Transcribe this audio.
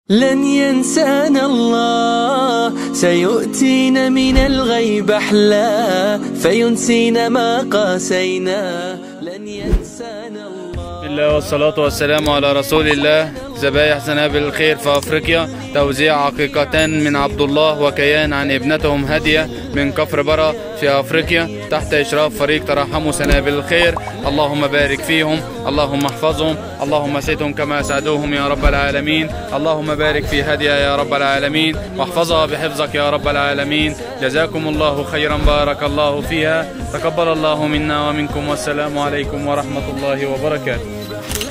لن ينسانا الله، سيؤتينا من الغيب أحلى، فينسينا ما قاسينا. لن ينسانا الله. الله والصلاة والسلام على رسول الله. ذبائح سنابل الخير في أفريقيا، توزيع عقيقتان من عبد الله وكيان عن ابنتهم هدية من كفر برا في أفريقيا تحت إشراف فريق ترحموا سنابل الخير. اللهم بارك فيهم، اللهم احفظهم، اللهم سدهم كما سعدوهم يا رب العالمين. اللهم بارك في هدية يا رب العالمين، واحفظها بحفظك يا رب العالمين. جزاكم الله خيرا، بارك الله فيها، تقبل الله منا ومنكم، والسلام عليكم ورحمة الله وبركاته.